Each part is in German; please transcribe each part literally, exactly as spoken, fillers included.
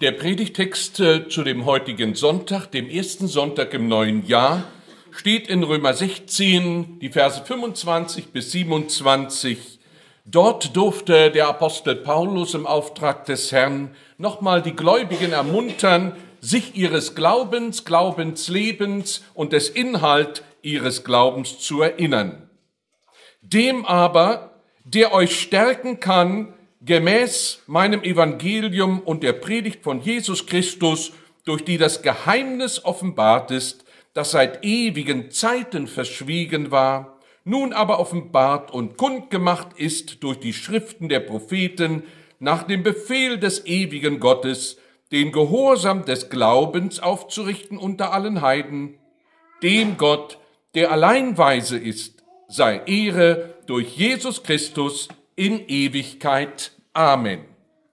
Der Predigtext äh, zu dem heutigen Sonntag, dem ersten Sonntag im neuen Jahr, steht in Römer sechzehn, die Verse fünfundzwanzig bis siebenundzwanzig. Dort durfte der Apostel Paulus im Auftrag des Herrn nochmal die Gläubigen ermuntern, sich ihres Glaubens, Glaubenslebens und des Inhalt ihres Glaubens zu erinnern. Dem aber, der euch stärken kann, gemäß meinem Evangelium und der Predigt von Jesus Christus, durch die das Geheimnis offenbart ist, das seit ewigen Zeiten verschwiegen war, nun aber offenbart und kundgemacht ist durch die Schriften der Propheten, nach dem Befehl des ewigen Gottes, den Gehorsam des Glaubens aufzurichten unter allen Heiden, dem Gott, der allein weise ist, sei Ehre durch Jesus Christus in Ewigkeit. Amen.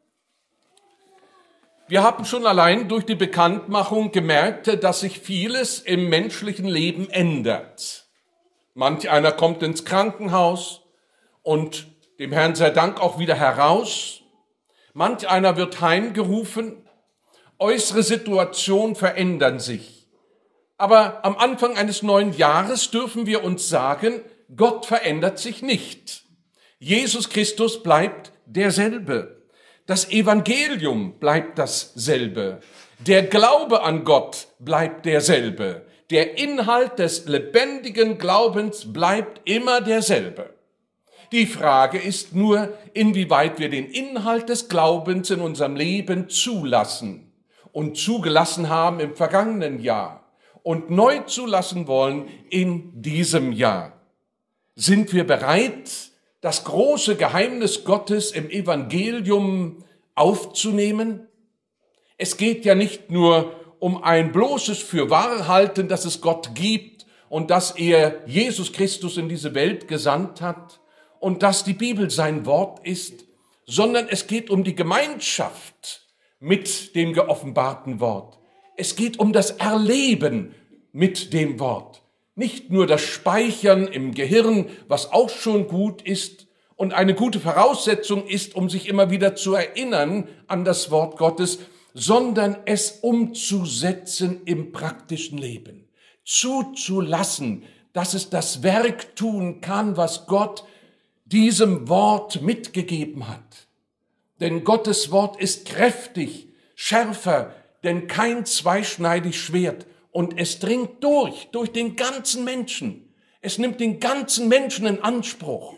Wir haben schon allein durch die Bekanntmachung gemerkt, dass sich vieles im menschlichen Leben ändert. Manch einer kommt ins Krankenhaus und dem Herrn sei Dank auch wieder heraus. Manch einer wird heimgerufen. Äußere Situationen verändern sich. Aber am Anfang eines neuen Jahres dürfen wir uns sagen, Gott verändert sich nicht. Jesus Christus bleibt derselbe. Das Evangelium bleibt dasselbe. Der Glaube an Gott bleibt derselbe. Der Inhalt des lebendigen Glaubens bleibt immer derselbe. Die Frage ist nur, inwieweit wir den Inhalt des Glaubens in unserem Leben zulassen und zugelassen haben im vergangenen Jahr und neu zulassen wollen in diesem Jahr. Sind wir bereit, das große Geheimnis Gottes im Evangelium aufzunehmen? Es geht ja nicht nur um ein bloßes Fürwahrhalten, dass es Gott gibt und dass er Jesus Christus in diese Welt gesandt hat und dass die Bibel sein Wort ist, sondern es geht um die Gemeinschaft mit dem geoffenbarten Wort. Es geht um das Erleben mit dem Wort. Nicht nur das Speichern im Gehirn, was auch schon gut ist und eine gute Voraussetzung ist, um sich immer wieder zu erinnern an das Wort Gottes, sondern es umzusetzen im praktischen Leben. Zuzulassen, dass es das Werk tun kann, was Gott diesem Wort mitgegeben hat. Denn Gottes Wort ist kräftig, schärfer, denn kein zweischneidig Schwert. Und es dringt durch, durch den ganzen Menschen. Es nimmt den ganzen Menschen in Anspruch.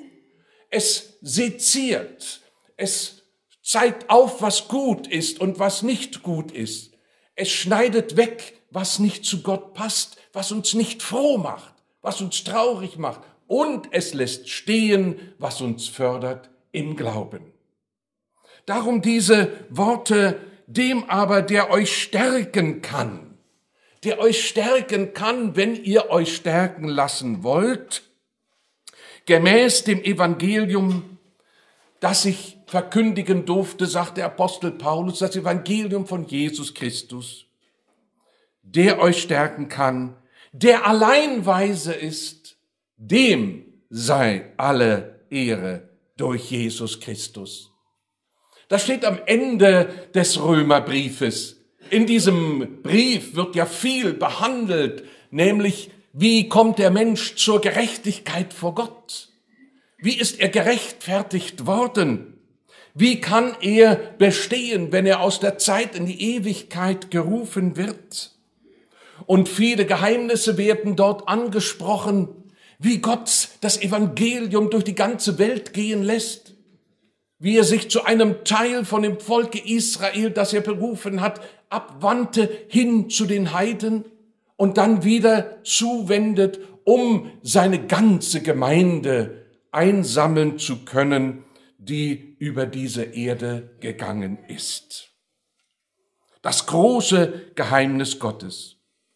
Es seziert. Es zeigt auf, was gut ist und was nicht gut ist. Es schneidet weg, was nicht zu Gott passt, was uns nicht froh macht, was uns traurig macht. Und es lässt stehen, was uns fördert im Glauben. Darum diese Worte, dem aber, der euch stärken kann, der euch stärken kann, wenn ihr euch stärken lassen wollt, gemäß dem Evangelium, das ich verkündigen durfte, sagt der Apostel Paulus, das Evangelium von Jesus Christus, der euch stärken kann, der allein weise ist, dem sei alle Ehre durch Jesus Christus. Das steht am Ende des Römerbriefes. In diesem Brief wird ja viel behandelt, nämlich wie kommt der Mensch zur Gerechtigkeit vor Gott? Wie ist er gerechtfertigt worden? Wie kann er bestehen, wenn er aus der Zeit in die Ewigkeit gerufen wird? Und viele Geheimnisse werden dort angesprochen, wie Gott das Evangelium durch die ganze Welt gehen lässt, wie er sich zu einem Teil von dem Volke Israel, das er berufen hat, abwandte hin zu den Heiden und dann wieder zuwendet, um seine ganze Gemeinde einsammeln zu können, die über diese Erde gegangen ist. Das große Geheimnis Gottes.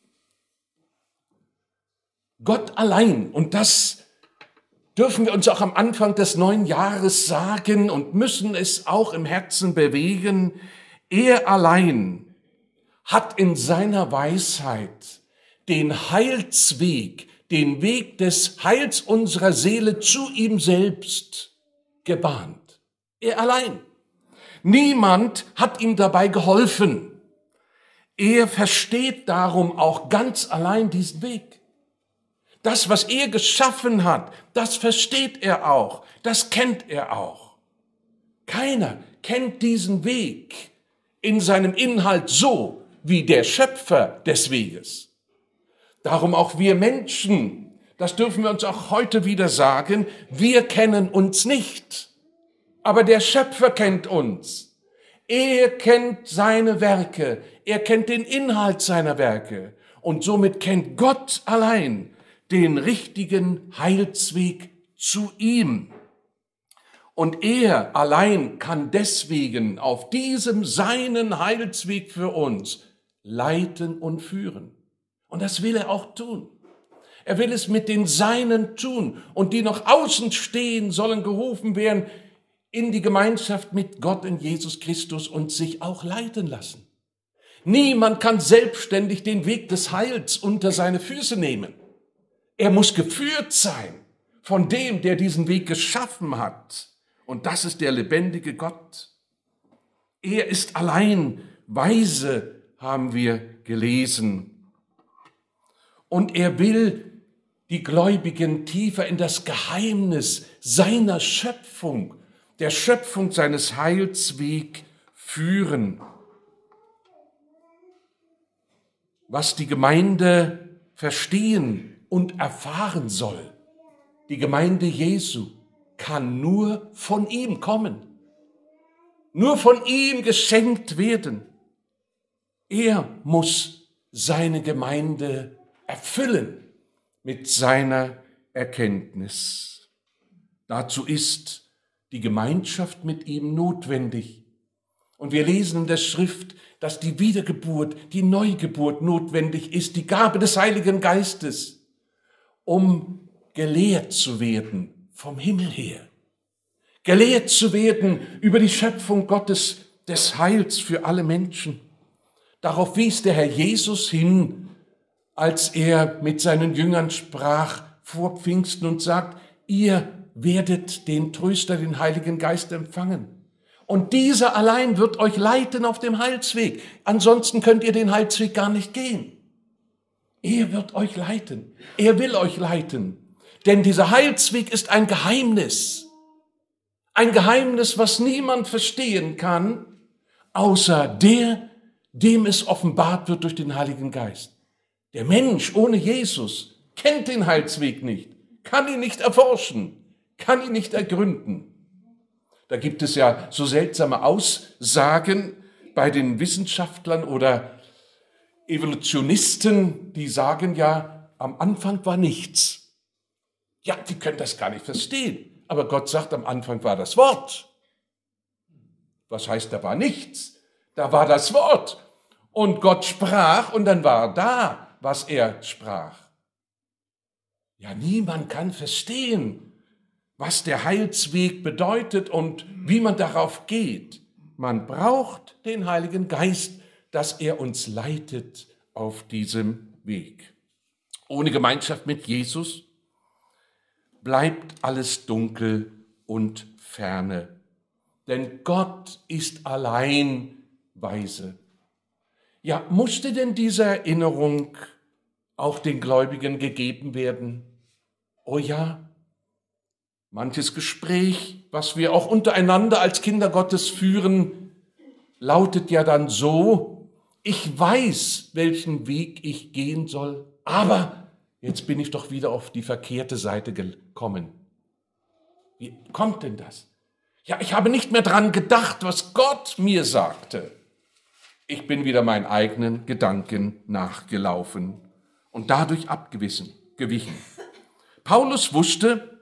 Gott allein, und das dürfen wir uns auch am Anfang des neuen Jahres sagen und müssen es auch im Herzen bewegen, er allein hat in seiner Weisheit den Heilsweg, den Weg des Heils unserer Seele zu ihm selbst gebahnt. Er allein. Niemand hat ihm dabei geholfen. Er versteht darum auch ganz allein diesen Weg. Das, was er geschaffen hat, das versteht er auch, das kennt er auch. Keiner kennt diesen Weg in seinem Inhalt so wie der Schöpfer des Weges. Darum auch wir Menschen, das dürfen wir uns auch heute wieder sagen, wir kennen uns nicht, aber der Schöpfer kennt uns. Er kennt seine Werke, er kennt den Inhalt seiner Werke und somit kennt Gott allein den richtigen Heilsweg zu ihm. Und er allein kann deswegen auf diesem seinen Heilsweg für uns leiten und führen. Und das will er auch tun. Er will es mit den Seinen tun. Und die noch außen stehen, sollen gerufen werden in die Gemeinschaft mit Gott in Jesus Christus und sich auch leiten lassen. Niemand kann selbstständig den Weg des Heils unter seine Füße nehmen. Er muss geführt sein von dem, der diesen Weg geschaffen hat. Und das ist der lebendige Gott. Er ist allein weise, haben wir gelesen. Und er will die Gläubigen tiefer in das Geheimnis seiner Schöpfung, der Schöpfung seines Heilsweg führen. Was die Gemeinde verstehen und erfahren soll, die Gemeinde Jesu, kann nur von ihm kommen, nur von ihm geschenkt werden. Er muss seine Gemeinde erfüllen mit seiner Erkenntnis. Dazu ist die Gemeinschaft mit ihm notwendig. Und wir lesen in der Schrift, dass die Wiedergeburt, die Neugeburt notwendig ist, die Gabe des Heiligen Geistes, um gelehrt zu werden vom Himmel her. Gelehrt zu werden über die Schöpfung Gottes des Heils für alle Menschen. Darauf wies der Herr Jesus hin, als er mit seinen Jüngern sprach vor Pfingsten und sagt, ihr werdet den Tröster, den Heiligen Geist empfangen. Und dieser allein wird euch leiten auf dem Heilsweg. Ansonsten könnt ihr den Heilsweg gar nicht gehen. Er wird euch leiten. Er will euch leiten. Denn dieser Heilsweg ist ein Geheimnis. Ein Geheimnis, was niemand verstehen kann, außer der, dem es offenbart wird durch den Heiligen Geist. Der Mensch ohne Jesus kennt den Heilsweg nicht, kann ihn nicht erforschen, kann ihn nicht ergründen. Da gibt es ja so seltsame Aussagen bei den Wissenschaftlern oder Evolutionisten, die sagen ja, am Anfang war nichts. Ja, die können das gar nicht verstehen. Aber Gott sagt, am Anfang war das Wort. Was heißt, da war nichts? Da war das Wort. Und Gott sprach und dann war da, was er sprach. Ja, niemand kann verstehen, was der Heilsweg bedeutet und wie man darauf geht. Man braucht den Heiligen Geist, dass er uns leitet auf diesem Weg. Ohne Gemeinschaft mit Jesus bleibt alles dunkel und ferne. Denn Gott ist allein weise. Ja, musste denn diese Erinnerung auch den Gläubigen gegeben werden? Oh ja, manches Gespräch, was wir auch untereinander als Kinder Gottes führen, lautet ja dann so, ich weiß, welchen Weg ich gehen soll, aber jetzt bin ich doch wieder auf die verkehrte Seite gekommen. Wie kommt denn das? Ja, ich habe nicht mehr dran gedacht, was Gott mir sagte. Ich bin wieder meinen eigenen Gedanken nachgelaufen und dadurch abgewichen. gewichen. Paulus wusste,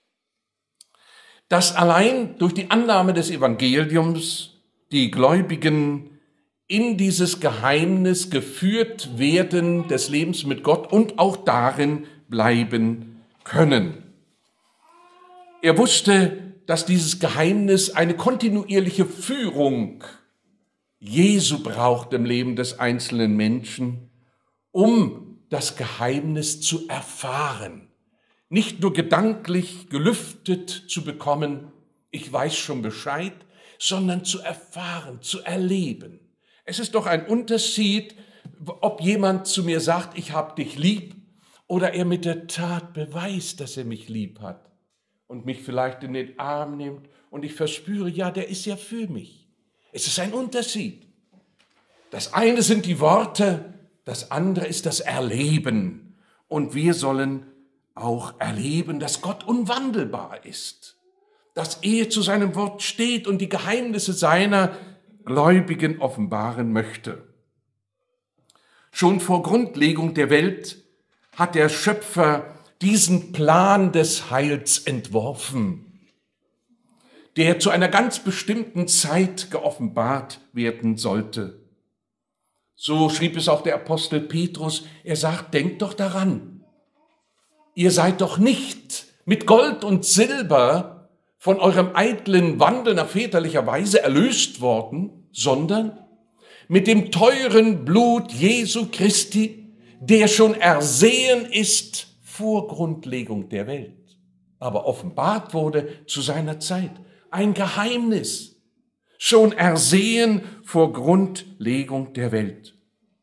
dass allein durch die Annahme des Evangeliums die Gläubigen in dieses Geheimnis geführt werden des Lebens mit Gott und auch darin bleiben können. Er wusste, dass dieses Geheimnis eine kontinuierliche Führung Jesu braucht im Leben des einzelnen Menschen, um das Geheimnis zu erfahren. Nicht nur gedanklich gelüftet zu bekommen, ich weiß schon Bescheid, sondern zu erfahren, zu erleben. Es ist doch ein Unterschied, ob jemand zu mir sagt, ich habe dich lieb, oder er mit der Tat beweist, dass er mich lieb hat und mich vielleicht in den Arm nimmt und ich verspüre, ja, der ist ja für mich. Es ist ein Unterschied. Das eine sind die Worte, das andere ist das Erleben. Und wir sollen auch erleben, dass Gott unwandelbar ist, dass er zu seinem Wort steht und die Geheimnisse seiner Gläubigen offenbaren möchte. Schon vor Grundlegung der Welt hat der Schöpfer diesen Plan des Heils entworfen, der zu einer ganz bestimmten Zeit geoffenbart werden sollte. So schrieb es auch der Apostel Petrus, er sagt, denkt doch daran, ihr seid doch nicht mit Gold und Silber von eurem eitlen Wandel nach väterlicher Weise erlöst worden, sondern mit dem teuren Blut Jesu Christi, der schon ersehen ist vor Grundlegung der Welt, aber offenbart wurde zu seiner Zeit. Ein Geheimnis, schon ersehen vor Grundlegung der Welt.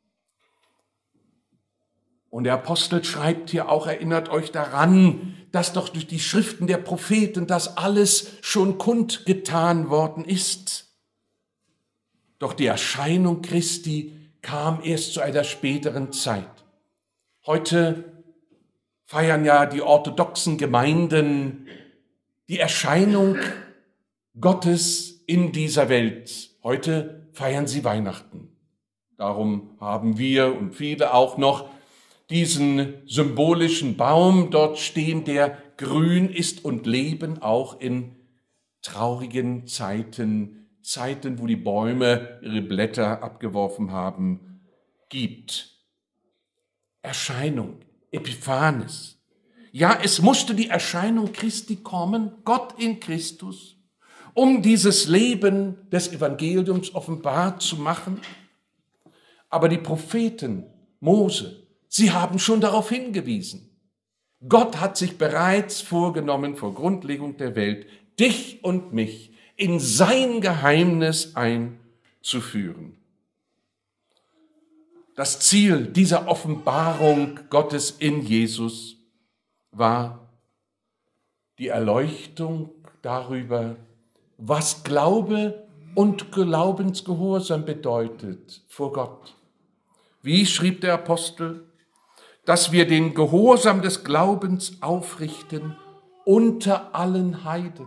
Und der Apostel schreibt hier auch, erinnert euch daran, dass doch durch die Schriften der Propheten das alles schon kundgetan worden ist. Doch die Erscheinung Christi kam erst zu einer späteren Zeit. Heute feiern ja die orthodoxen Gemeinden die Erscheinung Gottes in dieser Welt. Heute feiern sie Weihnachten. Darum haben wir und viele auch noch diesen symbolischen Baum dort stehen, der grün ist und Leben auch in traurigen Zeiten, Zeiten, wo die Bäume ihre Blätter abgeworfen haben, gibt. Erscheinung, Epiphanes. Ja, es musste die Erscheinung Christi kommen, Gott in Christus, um dieses Leben des Evangeliums offenbar zu machen. Aber die Propheten, Mose, sie haben schon darauf hingewiesen. Gott hat sich bereits vorgenommen, vor Grundlegung der Welt, dich und mich in sein Geheimnis einzuführen. Das Ziel dieser Offenbarung Gottes in Jesus war die Erleuchtung darüber, was Glaube und Glaubensgehorsam bedeutet vor Gott. Wie schrieb der Apostel, dass wir den Gehorsam des Glaubens aufrichten unter allen Heiden.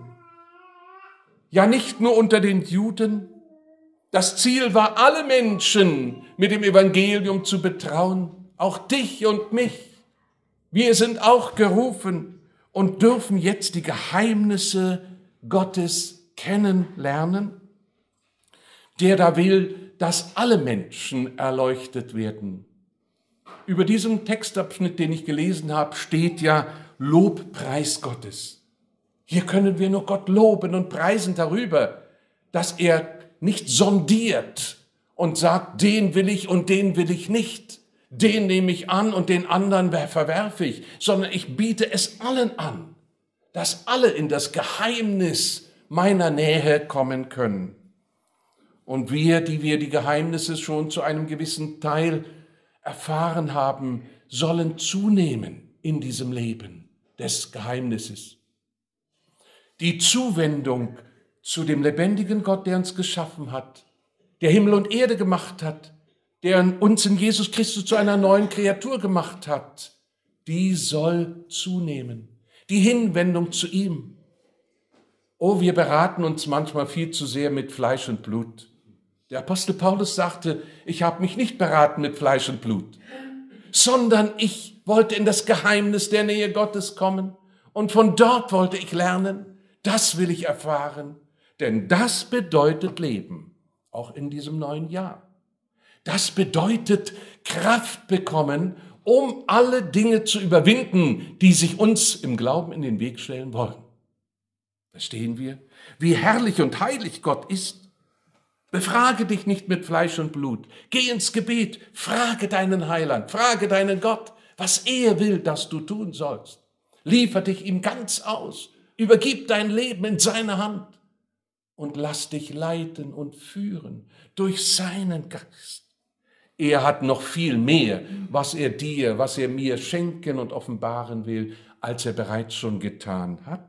Ja, nicht nur unter den Juden. Das Ziel war, alle Menschen mit dem Evangelium zu betrauen, auch dich und mich. Wir sind auch gerufen und dürfen jetzt die Geheimnisse Gottes kennenlernen, der da will, dass alle Menschen erleuchtet werden. Über diesem Textabschnitt, den ich gelesen habe, steht ja Lobpreis Gottes. Hier können wir nur Gott loben und preisen darüber, dass er nicht sondiert und sagt, den will ich und den will ich nicht, den nehme ich an und den anderen verwerfe ich, sondern ich biete es allen an, dass alle in das Geheimnis meiner Nähe kommen können. Und wir, die wir die Geheimnisse schon zu einem gewissen Teil erfahren haben, sollen zunehmen in diesem Leben des Geheimnisses. Die Zuwendung zu dem lebendigen Gott, der uns geschaffen hat, der Himmel und Erde gemacht hat, der uns in Jesus Christus zu einer neuen Kreatur gemacht hat, die soll zunehmen. Die Hinwendung zu ihm. Oh, wir beraten uns manchmal viel zu sehr mit Fleisch und Blut. Der Apostel Paulus sagte, ich habe mich nicht beraten mit Fleisch und Blut, sondern ich wollte in das Geheimnis der Nähe Gottes kommen und von dort wollte ich lernen. Das will ich erfahren, denn das bedeutet Leben, auch in diesem neuen Jahr. Das bedeutet Kraft bekommen, um alle Dinge zu überwinden, die sich uns im Glauben in den Weg stellen wollen. Verstehen wir, wie herrlich und heilig Gott ist? Befrage dich nicht mit Fleisch und Blut. Geh ins Gebet, frage deinen Heiland, frage deinen Gott, was er will, dass du tun sollst. Liefer dich ihm ganz aus. Übergib dein Leben in seine Hand. und lass dich leiten und führen durch seinen Geist. Er hat noch viel mehr, was er dir, was er mir schenken und offenbaren will, als er bereits schon getan hat.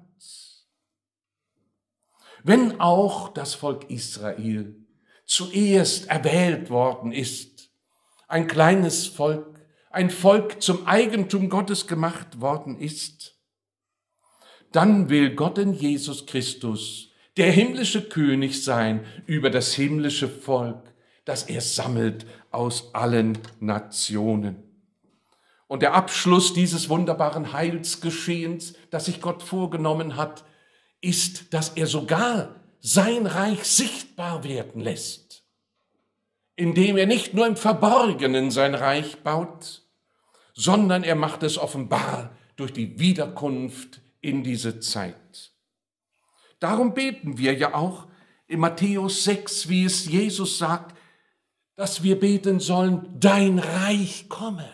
Wenn auch das Volk Israel zuerst erwählt worden ist, ein kleines Volk, ein Volk zum Eigentum Gottes gemacht worden ist, dann will Gott in Jesus Christus der himmlische König sein über das himmlische Volk, das er sammelt aus allen Nationen. Und der Abschluss dieses wunderbaren Heilsgeschehens, das sich Gott vorgenommen hat, ist, dass er sogar sein Reich sichtbar werden lässt, indem er nicht nur im Verborgenen sein Reich baut, sondern er macht es offenbar durch die Wiederkunft in diese Zeit. Darum beten wir ja auch in Matthäus sechs, wie es Jesus sagt, dass wir beten sollen, dein Reich komme,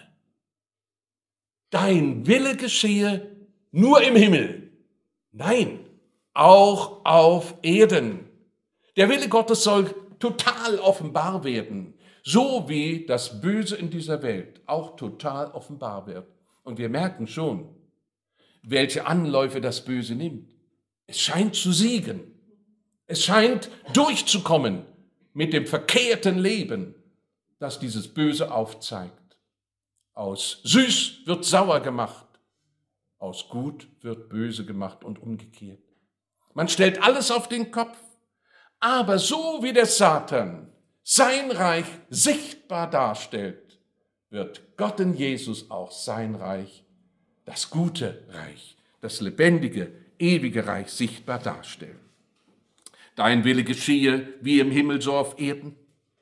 dein Wille geschehe nur im Himmel. Nein, auch auf Erden. Der Wille Gottes soll total offenbar werden, so wie das Böse in dieser Welt auch total offenbar wird. Und wir merken schon, welche Anläufe das Böse nimmt. Es scheint zu siegen. Es scheint durchzukommen mit dem verkehrten Leben, das dieses Böse aufzeigt. Aus süß wird sauer gemacht, aus gut wird böse gemacht und umgekehrt. Man stellt alles auf den Kopf, aber so wie der Satan sein Reich sichtbar darstellt, wird Gott in Jesus auch sein Reich, das gute Reich, das lebendige, ewige Reich sichtbar darstellen. Dein Wille geschehe wie im Himmel so auf Erden.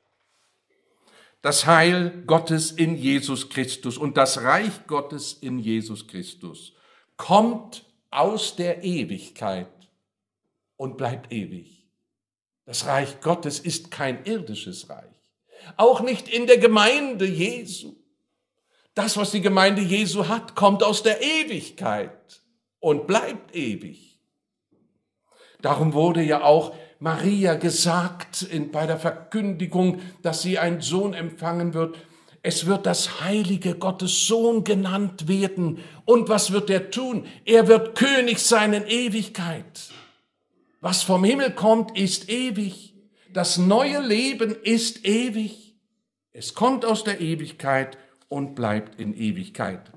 Das Heil Gottes in Jesus Christus und das Reich Gottes in Jesus Christus kommt aus der Ewigkeit und bleibt ewig. Das Reich Gottes ist kein irdisches Reich, auch nicht in der Gemeinde Jesu. Das, was die Gemeinde Jesu hat, kommt aus der Ewigkeit und bleibt ewig. Darum wurde ja auch Maria gesagt in, bei der Verkündigung, dass sie einen Sohn empfangen wird. Es wird das heilige Gottes Sohn genannt werden. Und was wird er tun? Er wird König sein in Ewigkeit. Was vom Himmel kommt, ist ewig. Das neue Leben ist ewig. Es kommt aus der Ewigkeit und bleibt in Ewigkeit.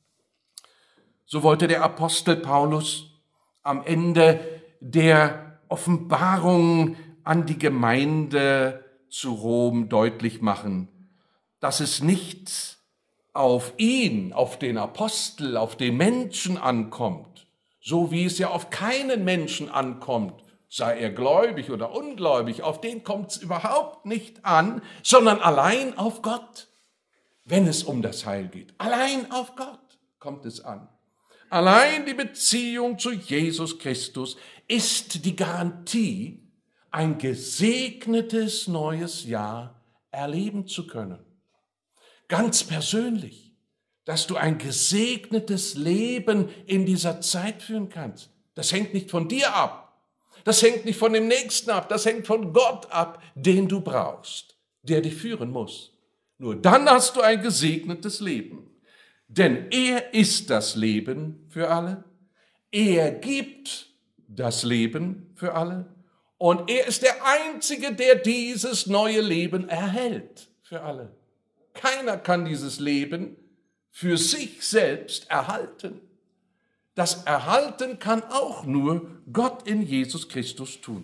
So wollte der Apostel Paulus am Ende der Offenbarung an die Gemeinde zu Rom deutlich machen, dass es nicht auf ihn, auf den Apostel, auf den Menschen ankommt, so wie es ja auf keinen Menschen ankommt, sei er gläubig oder ungläubig, auf den kommt es überhaupt nicht an, sondern allein auf Gott, wenn es um das Heil geht. Allein auf Gott kommt es an. Allein die Beziehung zu Jesus Christus ist die Garantie, ein gesegnetes neues Jahr erleben zu können. Ganz persönlich, dass du ein gesegnetes Leben in dieser Zeit führen kannst. Das hängt nicht von dir ab. Das hängt nicht von dem Nächsten ab. Das hängt von Gott ab, den du brauchst, der dich führen muss. Nur dann hast du ein gesegnetes Leben. Denn er ist das Leben für alle. Er gibt das Leben für alle. Und er ist der Einzige, der dieses neue Leben erhält für alle. Keiner kann dieses Leben für sich selbst erhalten. Das Erhalten kann auch nur Gott in Jesus Christus tun.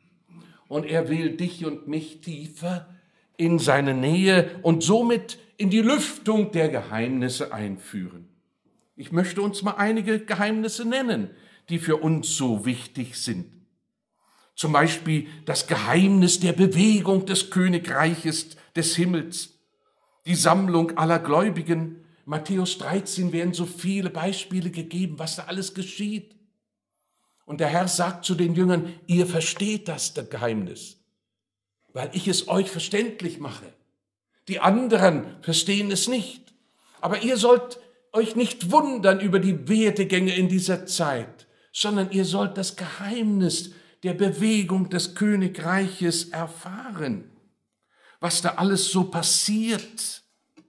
Und er will dich und mich tiefer in seine Nähe und somit in die Lüftung der Geheimnisse einführen. Ich möchte uns mal einige Geheimnisse nennen, die für uns so wichtig sind. Zum Beispiel das Geheimnis der Bewegung des Königreiches des Himmels, die Sammlung aller Gläubigen. Matthäus dreizehn werden so viele Beispiele gegeben, was da alles geschieht. Und der Herr sagt zu den Jüngern, ihr versteht das, das Geheimnis, weil ich es euch verständlich mache. Die anderen verstehen es nicht. Aber ihr sollt euch nicht wundern über die Werdegänge in dieser Zeit, sondern ihr sollt das Geheimnis der Bewegung des Königreiches erfahren, was da alles so passiert.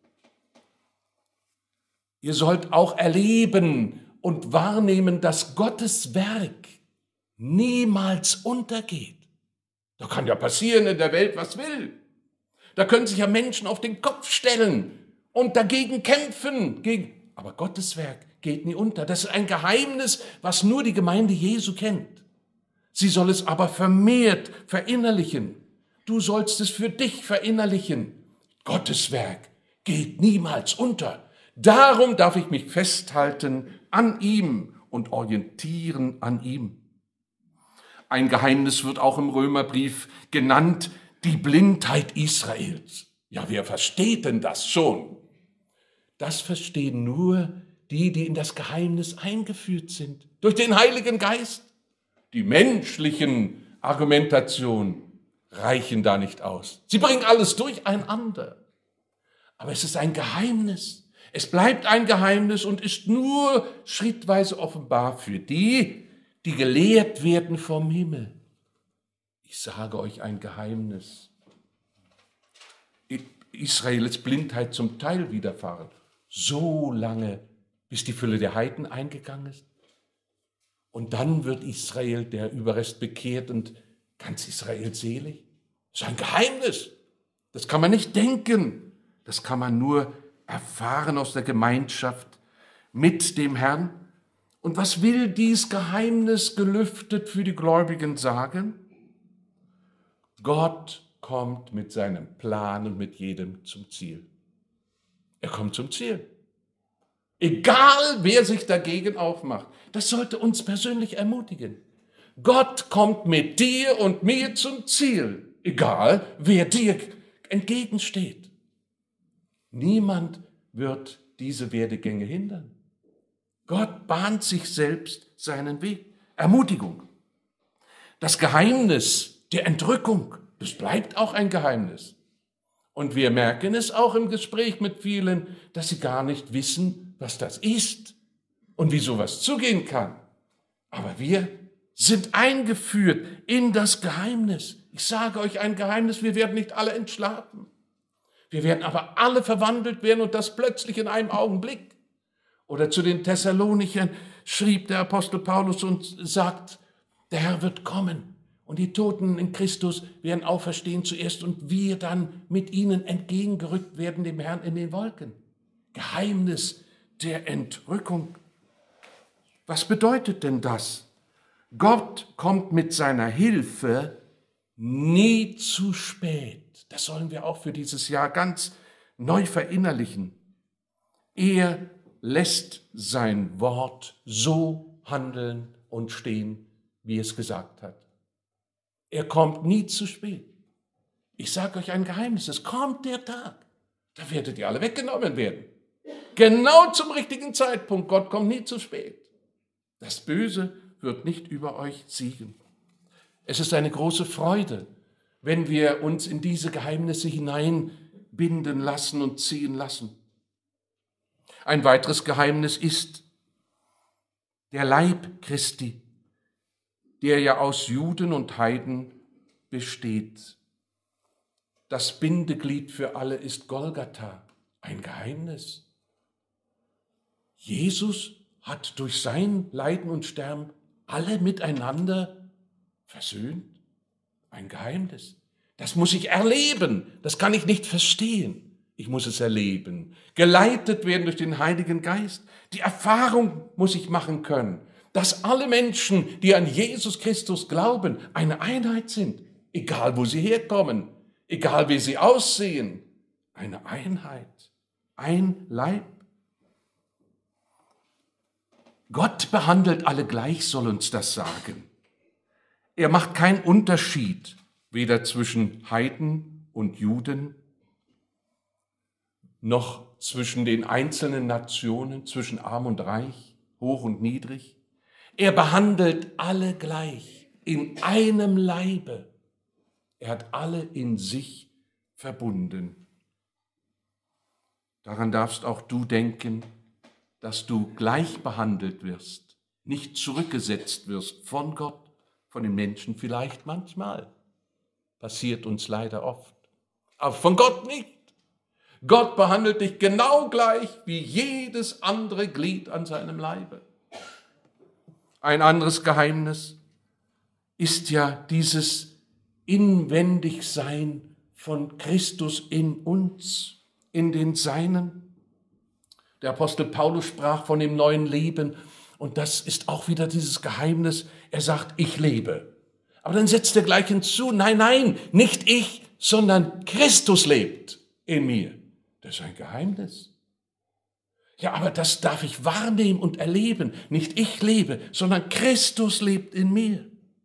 Ihr sollt auch erleben und wahrnehmen, dass Gottes Werk niemals untergeht. Da kann ja passieren in der Welt, was will. Da können sich ja Menschen auf den Kopf stellen und dagegen kämpfen. Gegen Aber Gottes Werk geht nie unter. Das ist ein Geheimnis, was nur die Gemeinde Jesu kennt. Sie soll es aber vermehrt verinnerlichen. Du sollst es für dich verinnerlichen. Gottes Werk geht niemals unter. Darum darf ich mich festhalten an ihm und orientieren an ihm. Ein Geheimnis wird auch im Römerbrief genannt, die Blindheit Israels. Ja, wer versteht denn das schon? Das verstehen nur die, die in das Geheimnis eingeführt sind, durch den Heiligen Geist. Die menschlichen Argumentationen reichen da nicht aus. Sie bringen alles durcheinander. Aber es ist ein Geheimnis. Es bleibt ein Geheimnis und ist nur schrittweise offenbar für die, die gelehrt werden vom Himmel. Ich sage euch ein Geheimnis. Israels Blindheit zum Teil widerfahren, so lange, bis die Fülle der Heiden eingegangen ist. Und dann wird Israel, der Überrest, bekehrt und ganz Israel selig. Das ist ein Geheimnis. Das kann man nicht denken. Das kann man nur erfahren aus der Gemeinschaft mit dem Herrn. Und was will dies Geheimnis gelüftet für die Gläubigen sagen? Gott kommt mit seinem Plan und mit jedem zum Ziel. Er kommt zum Ziel. Egal, wer sich dagegen aufmacht. Das sollte uns persönlich ermutigen. Gott kommt mit dir und mir zum Ziel. Egal, wer dir entgegensteht. Niemand wird diese Werdegänge hindern. Gott bahnt sich selbst seinen Weg. Ermutigung. Das Geheimnis der Entrückung, das bleibt auch ein Geheimnis. Und wir merken es auch im Gespräch mit vielen, dass sie gar nicht wissen, was das ist und wie sowas zugehen kann. Aber wir sind eingeführt in das Geheimnis. Ich sage euch ein Geheimnis, wir werden nicht alle entschlafen. Wir werden aber alle verwandelt werden und das plötzlich in einem Augenblick. Oder zu den Thessalonichern schrieb der Apostel Paulus und sagt, der Herr wird kommen und die Toten in Christus werden auferstehen zuerst und wir dann mit ihnen entgegengerückt werden dem Herrn in den Wolken. Geheimnis der Entrückung. Was bedeutet denn das? Gott kommt mit seiner Hilfe nie zu spät. Das sollen wir auch für dieses Jahr ganz neu verinnerlichen. Er lässt sein Wort so handeln und stehen, wie es gesagt hat. Er kommt nie zu spät. Ich sage euch ein Geheimnis, es kommt der Tag, da werdet ihr alle weggenommen werden. Genau zum richtigen Zeitpunkt. Gott kommt nie zu spät. Das Böse wird nicht über euch siegen. Es ist eine große Freude, wenn wir uns in diese Geheimnisse hineinbinden lassen und ziehen lassen. Ein weiteres Geheimnis ist der Leib Christi, der ja aus Juden und Heiden besteht. Das Bindeglied für alle ist Golgatha, ein Geheimnis. Jesus hat durch sein Leiden und Sterben alle miteinander versöhnt. Ein Geheimnis. Das muss ich erleben. Das kann ich nicht verstehen. Ich muss es erleben. Geleitet werden durch den Heiligen Geist. Die Erfahrung muss ich machen können, dass alle Menschen, die an Jesus Christus glauben, eine Einheit sind. Egal, wo sie herkommen. Egal, wie sie aussehen. Eine Einheit. Ein Leib. Gott behandelt alle gleich, soll uns das sagen. Er macht keinen Unterschied, weder zwischen Heiden und Juden, noch zwischen den einzelnen Nationen, zwischen arm und reich, hoch und niedrig. Er behandelt alle gleich, in einem Leibe. Er hat alle in sich verbunden. Daran darfst auch du denken, dass du gleich behandelt wirst, nicht zurückgesetzt wirst von Gott, Von den Menschen vielleicht manchmal. Passiert uns leider oft. Aber von Gott nicht. Gott behandelt dich genau gleich wie jedes andere Glied an seinem Leibe. Ein anderes Geheimnis ist ja dieses Inwendigsein von Christus in uns, in den Seinen. Der Apostel Paulus sprach von dem neuen Leben und das ist auch wieder dieses Geheimnis. Er sagt, ich lebe. Aber dann setzt er gleich hinzu, nein, nein, nicht ich, sondern Christus lebt in mir. Das ist ein Geheimnis. Ja, aber das darf ich wahrnehmen und erleben. Nicht ich lebe, sondern Christus lebt in mir.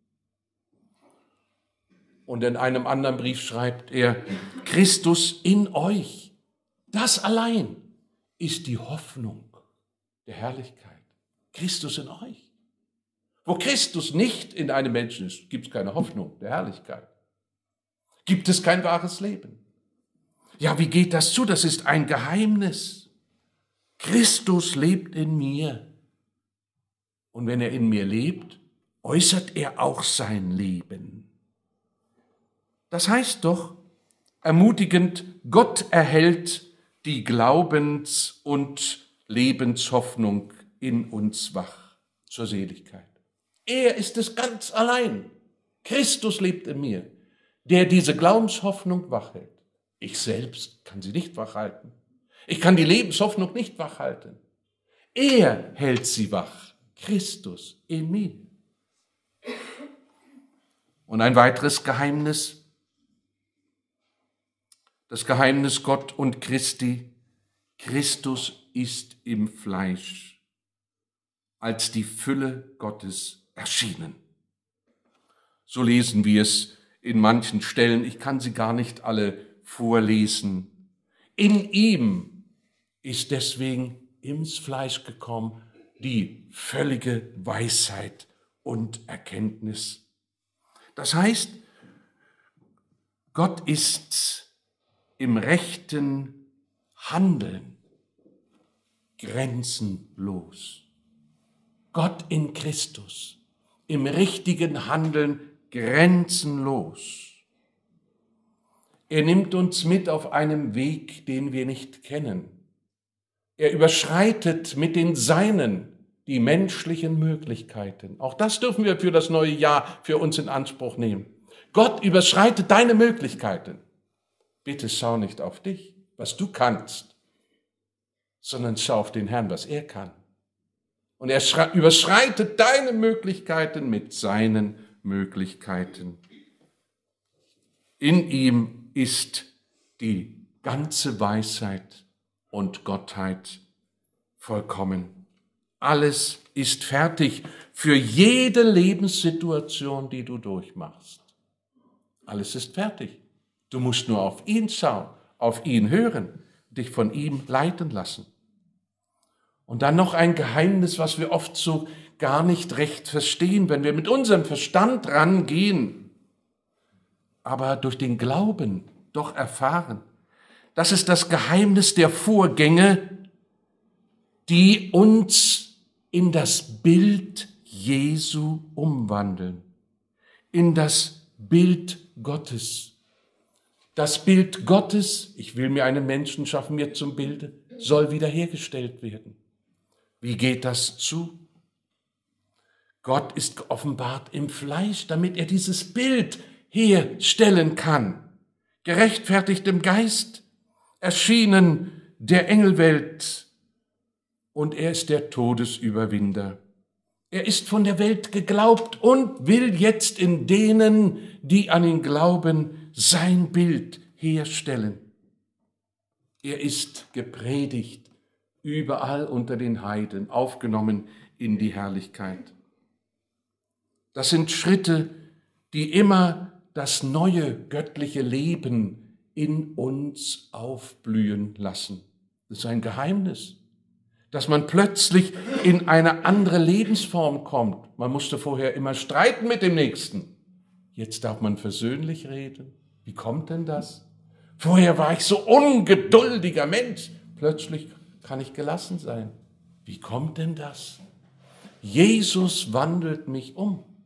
Und in einem anderen Brief schreibt er, Christus in euch. Das allein ist die Hoffnung der Herrlichkeit. Christus in euch. Wo Christus nicht in einem Menschen ist, gibt es keine Hoffnung der Herrlichkeit. Gibt es kein wahres Leben. Ja, wie geht das zu? Das ist ein Geheimnis. Christus lebt in mir. Und wenn er in mir lebt, äußert er auch sein Leben. Das heißt doch, ermutigend, Gott erhält die Glaubens- und Lebenshoffnung in uns wach zur Seligkeit. Er ist es ganz allein. Christus lebt in mir, der diese Glaubenshoffnung wachhält. Ich selbst kann sie nicht wachhalten. Ich kann die Lebenshoffnung nicht wachhalten. Er hält sie wach. Christus in mir. Und ein weiteres Geheimnis, das Geheimnis Gott und Christi. Christus ist im Fleisch als die Fülle Gottes erschienen. So lesen wir es in manchen Stellen. Ich kann sie gar nicht alle vorlesen. In ihm ist deswegen ins Fleisch gekommen die völlige Weisheit und Erkenntnis. Das heißt, Gott ist im rechten Handeln grenzenlos. Gott in Christus, im richtigen Handeln grenzenlos. Er nimmt uns mit auf einem Weg, den wir nicht kennen. Er überschreitet mit den Seinen die menschlichen Möglichkeiten. Auch das dürfen wir für das neue Jahr für uns in Anspruch nehmen. Gott überschreitet deine Möglichkeiten. Bitte schau nicht auf dich, was du kannst, sondern schau auf den Herrn, was er kann. Und er überschreitet deine Möglichkeiten mit seinen Möglichkeiten. In ihm ist die ganze Weisheit und Gottheit vollkommen. Alles ist fertig für jede Lebenssituation, die du durchmachst. Alles ist fertig. Du musst nur auf ihn schauen, auf ihn hören, dich von ihm leiten lassen. Und dann noch ein Geheimnis, was wir oft so gar nicht recht verstehen, wenn wir mit unserem Verstand rangehen, aber durch den Glauben doch erfahren. Das ist das Geheimnis der Vorgänge, die uns in das Bild Jesu umwandeln, in das Bild Gottes. Das Bild Gottes, ich will mir einen Menschen schaffen, mir zum Bilde, soll wiederhergestellt werden. Wie geht das zu? Gott ist geoffenbart im Fleisch, damit er dieses Bild herstellen kann. Gerechtfertigt im Geist, erschienen der Engelwelt, und er ist der Todesüberwinder. Er ist von der Welt geglaubt und will jetzt in denen, die an ihn glauben, sein Bild herstellen. Er ist gepredigt, überall unter den Heiden, aufgenommen in die Herrlichkeit. Das sind Schritte, die immer das neue göttliche Leben in uns aufblühen lassen. Das ist ein Geheimnis, dass man plötzlich in eine andere Lebensform kommt. Man musste vorher immer streiten mit dem Nächsten. Jetzt darf man versöhnlich reden. Wie kommt denn das? Vorher war ich so ungeduldiger Mensch. Plötzlich kann ich gelassen sein. Wie kommt denn das? Jesus wandelt mich um.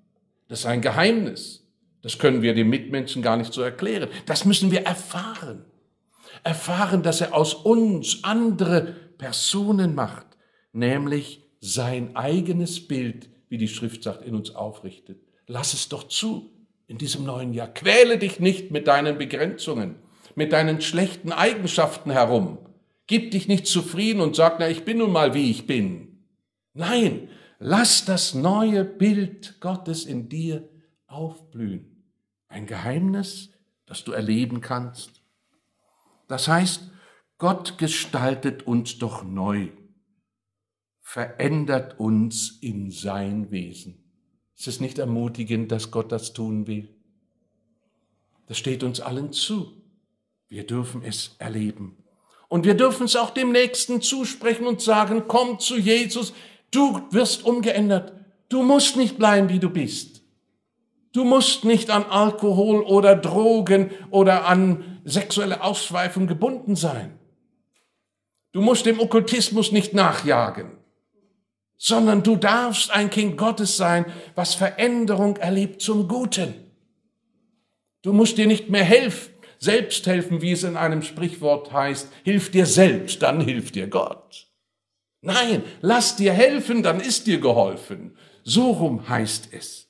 Das ist ein Geheimnis. Das können wir den Mitmenschen gar nicht so erklären. Das müssen wir erfahren. Erfahren, dass er aus uns andere Personen macht, nämlich sein eigenes Bild, wie die Schrift sagt, in uns aufrichtet. Lass es doch zu in diesem neuen Jahr. Quäle dich nicht mit deinen Begrenzungen, mit deinen schlechten Eigenschaften herum. Gib dich nicht zufrieden und sag, na, ich bin nun mal, wie ich bin. Nein, lass das neue Bild Gottes in dir aufblühen. Ein Geheimnis, das du erleben kannst. Das heißt, Gott gestaltet uns doch neu, verändert uns in sein Wesen. Ist es nicht ermutigend, dass Gott das tun will? Das steht uns allen zu. Wir dürfen es erleben. Und wir dürfen es auch dem Nächsten zusprechen und sagen, komm zu Jesus, du wirst umgeändert. Du musst nicht bleiben, wie du bist. Du musst nicht an Alkohol oder Drogen oder an sexuelle Ausschweifung gebunden sein. Du musst dem Okkultismus nicht nachjagen, sondern du darfst ein Kind Gottes sein, was Veränderung erlebt zum Guten. Du musst dir nicht mehr helfen, selbst helfen, wie es in einem Sprichwort heißt, hilf dir selbst, dann hilft dir Gott. Nein, lass dir helfen, dann ist dir geholfen. So rum heißt es.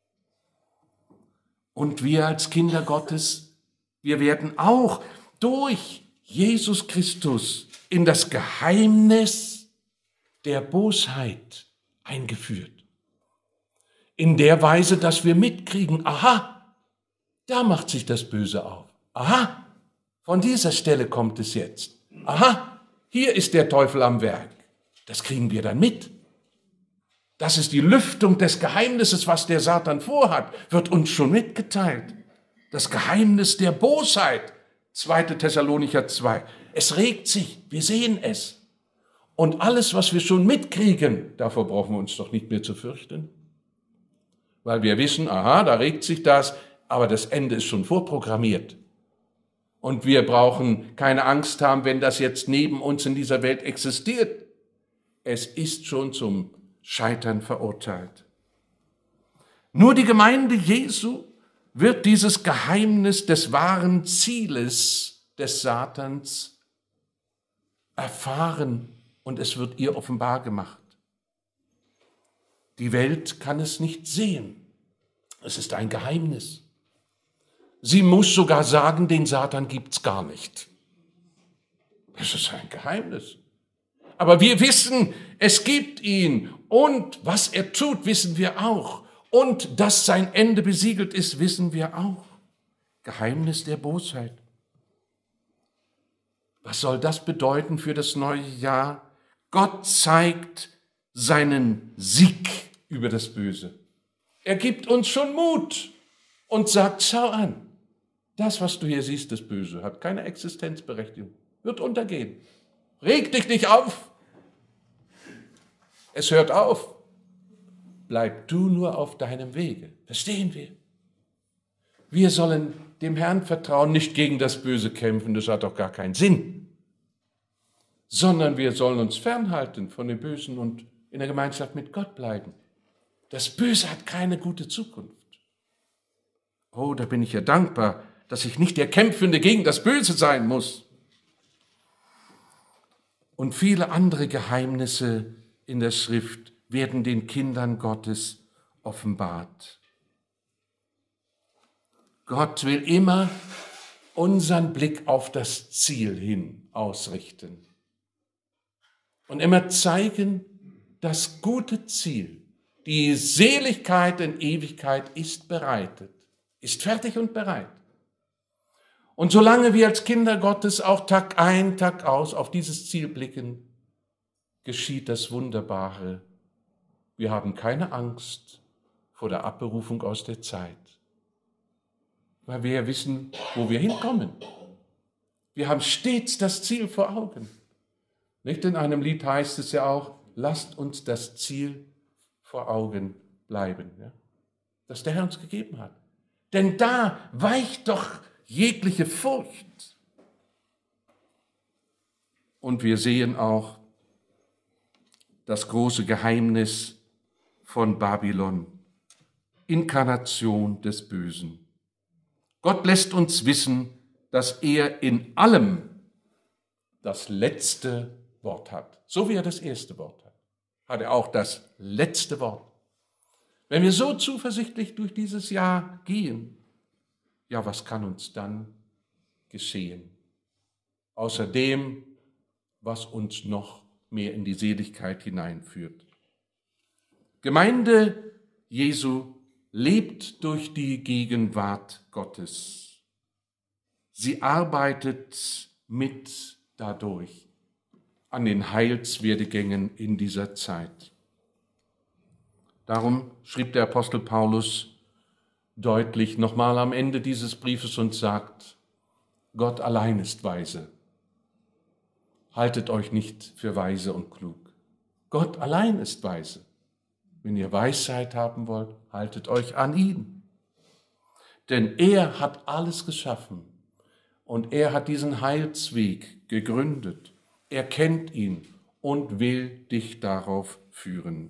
Und wir als Kinder Gottes, wir werden auch durch Jesus Christus in das Geheimnis der Bosheit eingeführt. In der Weise, dass wir mitkriegen, aha, da macht sich das Böse auf. Aha, von dieser Stelle kommt es jetzt. Aha, hier ist der Teufel am Werk. Das kriegen wir dann mit. Das ist die Lüftung des Geheimnisses, was der Satan vorhat, wird uns schon mitgeteilt. Das Geheimnis der Bosheit, zweiter Thessalonicher zwei. Es regt sich, wir sehen es. Und alles, was wir schon mitkriegen, davor brauchen wir uns doch nicht mehr zu fürchten. Weil wir wissen, aha, da regt sich das, aber das Ende ist schon vorprogrammiert. Und wir brauchen keine Angst haben, wenn das jetzt neben uns in dieser Welt existiert. Es ist schon zum Scheitern verurteilt. Nur die Gemeinde Jesu wird dieses Geheimnis des wahren Zieles des Satans erfahren und es wird ihr offenbar gemacht. Die Welt kann es nicht sehen. Es ist ein Geheimnis. Sie muss sogar sagen, den Satan gibt's gar nicht. Das ist ein Geheimnis. Aber wir wissen, es gibt ihn und was er tut, wissen wir auch. Und dass sein Ende besiegelt ist, wissen wir auch. Geheimnis der Bosheit. Was soll das bedeuten für das neue Jahr? Gott zeigt seinen Sieg über das Böse. Er gibt uns schon Mut und sagt, schau an, das, was du hier siehst, das Böse, hat keine Existenzberechtigung, wird untergehen. Reg dich nicht auf. Es hört auf. Bleib du nur auf deinem Wege. Verstehen wir? Wir sollen dem Herrn vertrauen, nicht gegen das Böse kämpfen, das hat doch gar keinen Sinn. Sondern wir sollen uns fernhalten von dem Bösen und in der Gemeinschaft mit Gott bleiben. Das Böse hat keine gute Zukunft. Oh, da bin ich ja dankbar, dass ich nicht der Kämpfende gegen das Böse sein muss. Und viele andere Geheimnisse in der Schrift werden den Kindern Gottes offenbart. Gott will immer unseren Blick auf das Ziel hin ausrichten und immer zeigen, das gute Ziel, die Seligkeit in Ewigkeit ist bereitet, ist fertig und bereit. Und solange wir als Kinder Gottes auch Tag ein, Tag aus auf dieses Ziel blicken, geschieht das Wunderbare. Wir haben keine Angst vor der Abberufung aus der Zeit, weil wir ja wissen, wo wir hinkommen. Wir haben stets das Ziel vor Augen. Nicht in einem Lied heißt es ja auch, lasst uns das Ziel vor Augen bleiben, ja? Das der Herr uns gegeben hat. Denn da weicht doch jegliche Furcht. Und wir sehen auch das große Geheimnis von Babylon. Inkarnation des Bösen. Gott lässt uns wissen, dass er in allem das letzte Wort hat. So wie er das erste Wort hat, hat er auch das letzte Wort. Wenn wir so zuversichtlich durch dieses Jahr gehen, ja, was kann uns dann geschehen? Außer dem, was uns noch mehr in die Seligkeit hineinführt. Gemeinde Jesu lebt durch die Gegenwart Gottes. Sie arbeitet mit dadurch an den Heilswerdegängen in dieser Zeit. Darum schrieb der Apostel Paulus deutlich nochmal am Ende dieses Briefes und sagt, Gott allein ist weise. Haltet euch nicht für weise und klug. Gott allein ist weise. Wenn ihr Weisheit haben wollt, haltet euch an ihn. Denn er hat alles geschaffen und er hat diesen Heilsweg gegründet. Er kennt ihn und will dich darauf führen.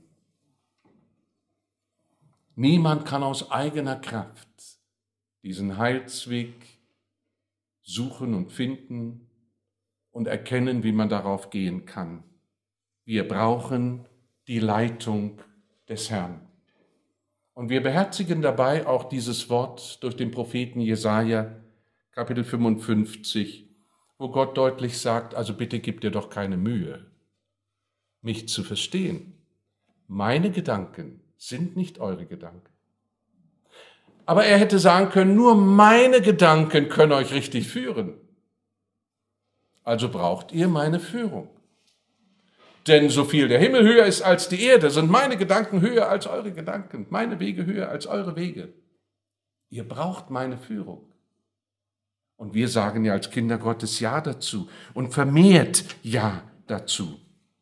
Niemand kann aus eigener Kraft diesen Heilsweg suchen und finden und erkennen, wie man darauf gehen kann. Wir brauchen die Leitung des Herrn. Und wir beherzigen dabei auch dieses Wort durch den Propheten Jesaja, Kapitel fünfundfünfzig, wo Gott deutlich sagt, also bitte gib dir doch keine Mühe, mich zu verstehen. Meine Gedanken sind nicht eure Gedanken. Aber er hätte sagen können, nur meine Gedanken können euch richtig führen. Also braucht ihr meine Führung. Denn so viel der Himmel höher ist als die Erde, sind meine Gedanken höher als eure Gedanken, meine Wege höher als eure Wege. Ihr braucht meine Führung. Und wir sagen ja als Kinder Gottes Ja dazu und vermehrt Ja dazu.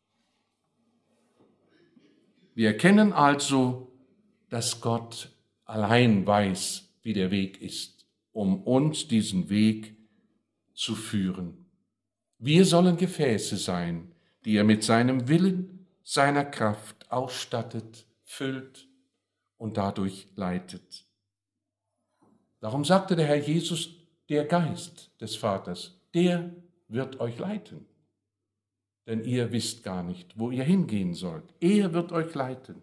Wir erkennen also, dass Gott allein weiß, wie der Weg ist, um uns diesen Weg zu führen. Wir sollen Gefäße sein, die er mit seinem Willen, seiner Kraft ausstattet, füllt und dadurch leitet. Darum sagte der Herr Jesus, der Geist des Vaters, der wird euch leiten. Denn ihr wisst gar nicht, wo ihr hingehen sollt. Er wird euch leiten.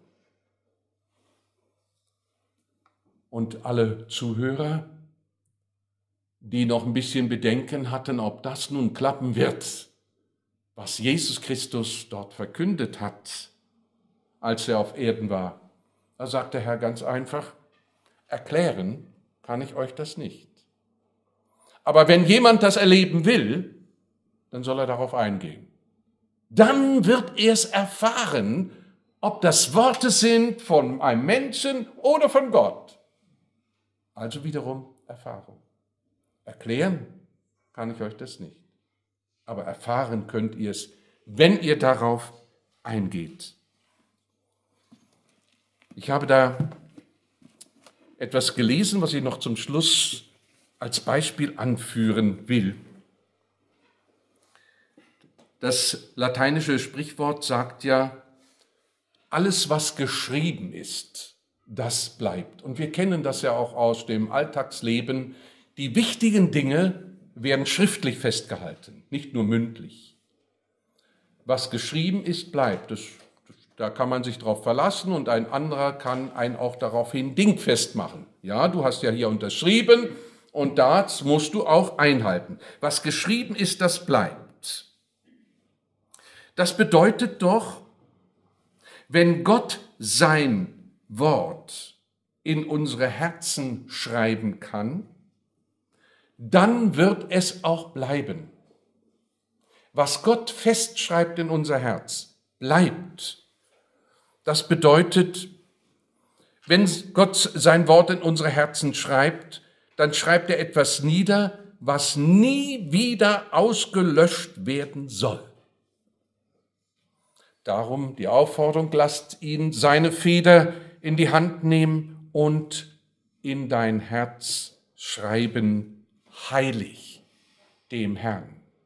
Und alle Zuhörer, die noch ein bisschen Bedenken hatten, ob das nun klappen wird, was Jesus Christus dort verkündet hat, als er auf Erden war, da sagt der Herr ganz einfach, erklären kann ich euch das nicht. Aber wenn jemand das erleben will, dann soll er darauf eingehen. Dann wird er es erfahren, ob das Worte sind von einem Menschen oder von Gott. Also wiederum Erfahrung. Erklären kann ich euch das nicht. Aber erfahren könnt ihr es, wenn ihr darauf eingeht. Ich habe da etwas gelesen, was ich noch zum Schluss als Beispiel anführen will. Das lateinische Sprichwort sagt ja, alles, was geschrieben ist, das bleibt. Und wir kennen das ja auch aus dem Alltagsleben. Die wichtigen Dinge werden schriftlich festgehalten, nicht nur mündlich. Was geschrieben ist, bleibt. Das, da kann man sich drauf verlassen und ein anderer kann einen auch daraufhin dingfest machen. Ja, du hast ja hier unterschrieben und das musst du auch einhalten. Was geschrieben ist, das bleibt. Das bedeutet doch, wenn Gott sein Wort in unsere Herzen schreiben kann, dann wird es auch bleiben. Was Gott festschreibt in unser Herz, bleibt. Das bedeutet, wenn Gott sein Wort in unsere Herzen schreibt, dann schreibt er etwas nieder, was nie wieder ausgelöscht werden soll. Darum die Aufforderung, lasst ihn seine Feder in die Hand nehmen und in dein Herz schreiben, heilig dem Herrn.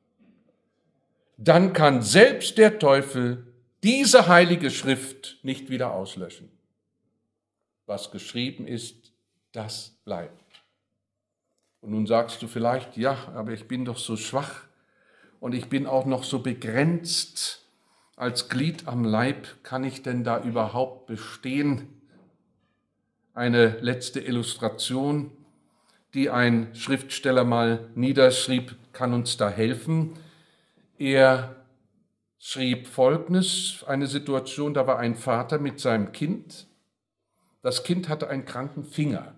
Dann kann selbst der Teufel diese heilige Schrift nicht wieder auslöschen. was geschrieben ist, das bleibt. Und nun sagst du vielleicht, ja, aber ich bin doch so schwach und ich bin auch noch so begrenzt. Als Glied am Leib kann ich denn da überhaupt bestehen? Eine letzte Illustration, die ein Schriftsteller mal niederschrieb, kann uns da helfen. Er schrieb Folgendes, eine Situation, da war ein Vater mit seinem Kind. Das Kind hatte einen kranken Finger.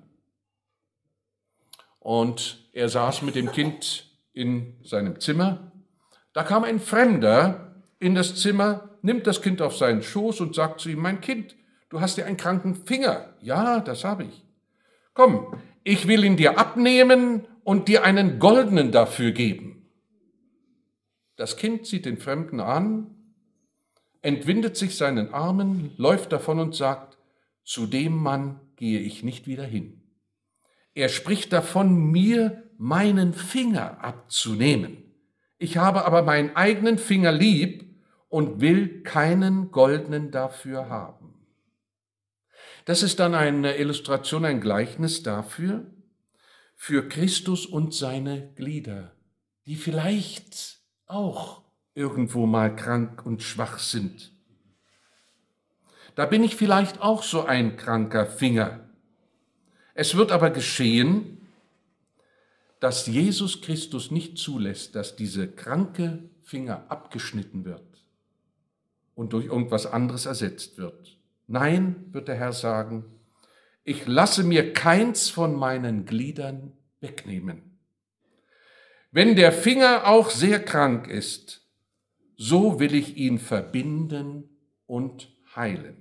Und er saß mit dem Kind in seinem Zimmer. Da kam ein Fremder in das Zimmer, nimmt das Kind auf seinen Schoß und sagt zu ihm, mein Kind, du hast ja einen kranken Finger. Ja, das habe ich. Komm, ich will ihn dir abnehmen und dir einen goldenen dafür geben. Das Kind sieht den Fremden an, entwindet sich seinen Armen, läuft davon und sagt, zu dem Mann gehe ich nicht wieder hin. Er spricht davon, mir meinen Finger abzunehmen. Ich habe aber meinen eigenen Finger lieb und will keinen goldenen dafür haben. Das ist dann eine Illustration, ein Gleichnis dafür, für Christus und seine Glieder, die vielleicht auch irgendwo mal krank und schwach sind. Da bin ich vielleicht auch so ein kranker Finger. Es wird aber geschehen, dass Jesus Christus nicht zulässt, dass diese kranke Finger abgeschnitten wird und durch irgendwas anderes ersetzt wird. Nein, wird der Herr sagen, ich lasse mir keins von meinen Gliedern wegnehmen. Wenn der Finger auch sehr krank ist, so will ich ihn verbinden und heilen.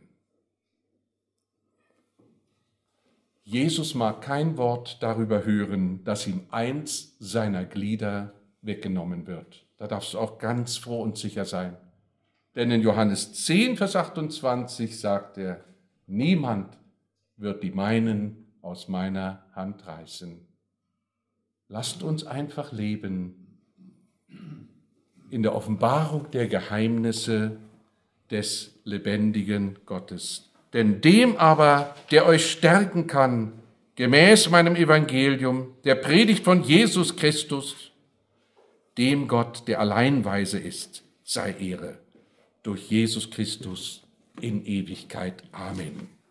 Jesus mag kein Wort darüber hören, dass ihm eins seiner Glieder weggenommen wird. Da darfst du auch ganz froh und sicher sein. Denn in Johannes zehn, Vers achtundzwanzig sagt er, niemand wird die meinen aus meiner Hand reißen. Lasst uns einfach leben in der Offenbarung der Geheimnisse des lebendigen Gottes. Denn dem aber, der euch stärken kann, gemäß meinem Evangelium, der Predigt von Jesus Christus, dem Gott, der allein weise ist, sei Ehre durch Jesus Christus in Ewigkeit. Amen.